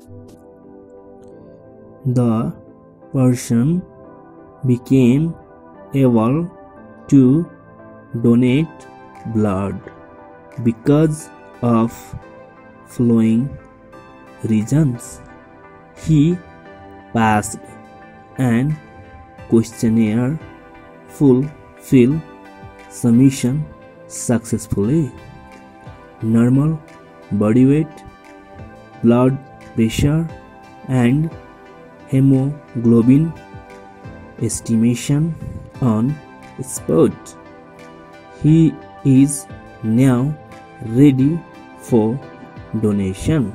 The person became able to donate blood because of following reasons. He passed an questionnaire, fulfilled submission successfully. Normal body weight, blood pressure, and hemoglobin estimation on spot. He is now ready for donation.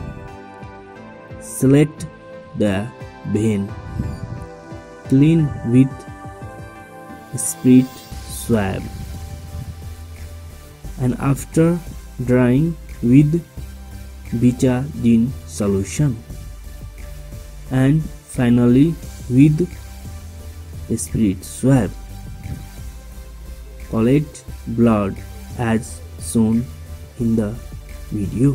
Select the vein. Clean with spirit swab, and after drying with betadine solution, and finally with spirit swab. Collect blood as shown in the video.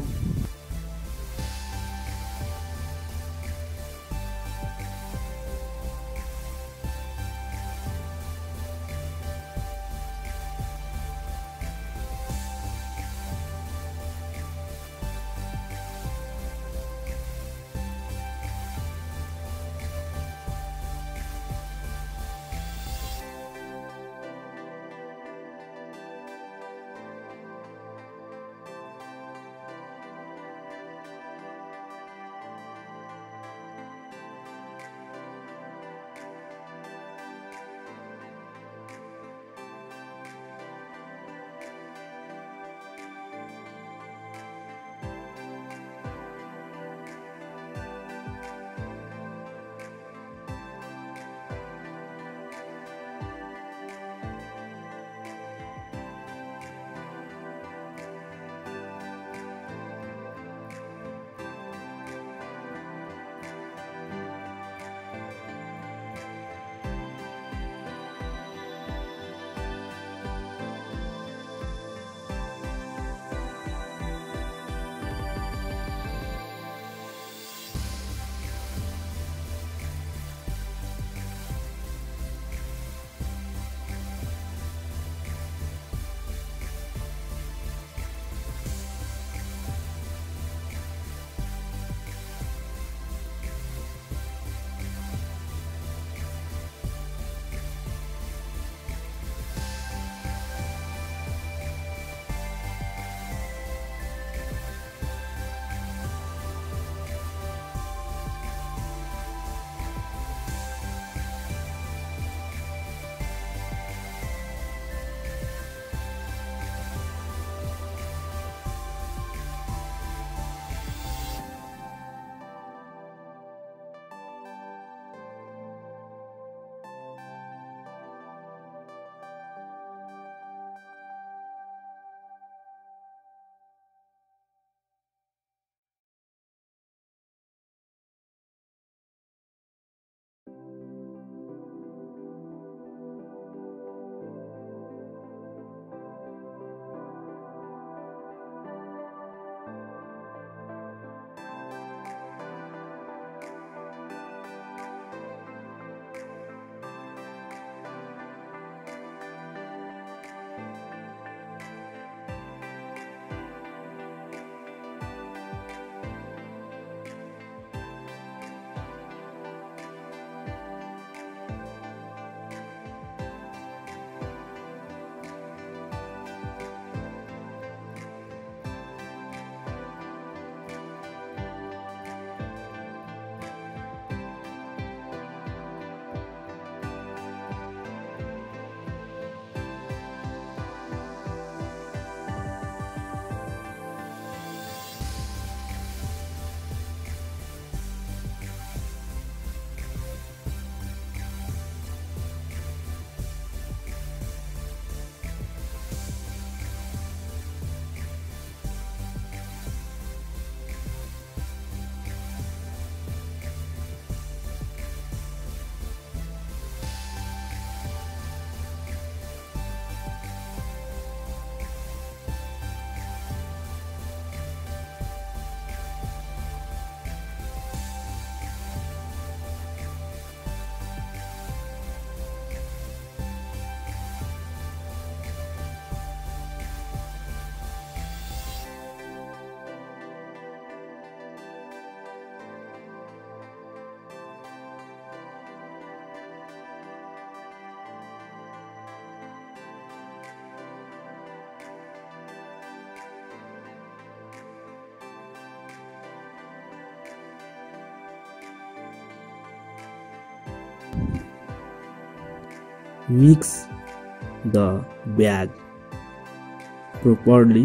Mix the bag properly,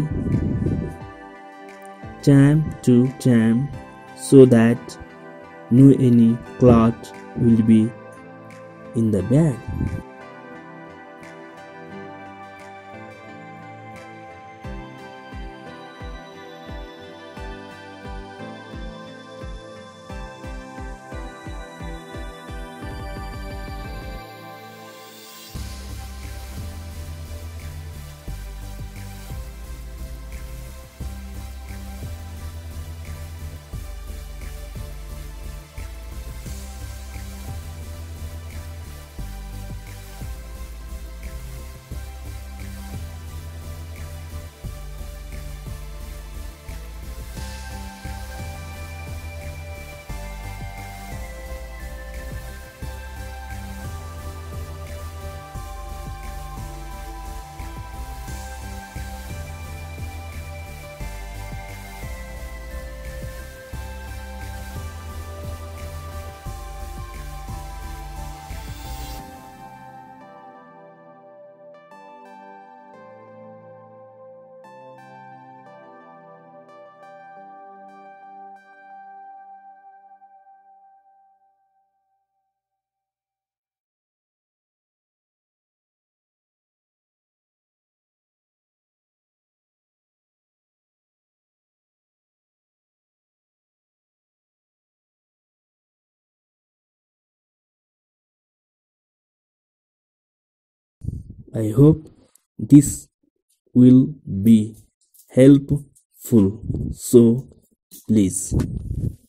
jam to jam so that no any clot will be in the bag. I hope this will be helpful. So please